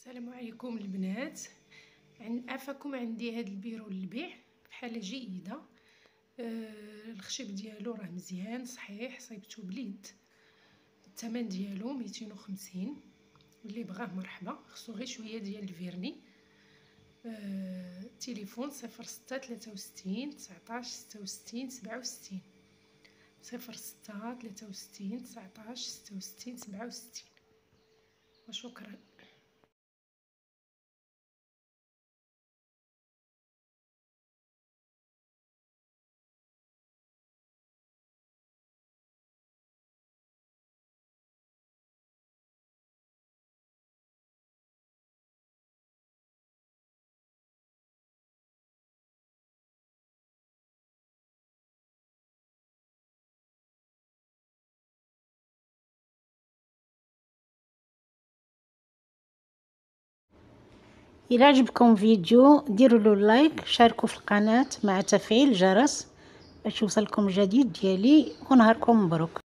السلام عليكم البنات. عفاكم عندي هذا البيرو للبيع بحاله جيده. الخشب ديالو راه مزيان صحيح، صيبتو بليد. الثمن ديالو 250. اللي بغاه مرحبا، خصو غير شويه ديال الفيرني. تليفون 06 63 19 66 67 06 63 19 66 67. وشكرا. إلا عجبكم فيديو ديروا له لايك، شاركوا في القناة مع تفعيل الجرس باش يوصلكم الجديد ديالي، ونهاركم مبروك.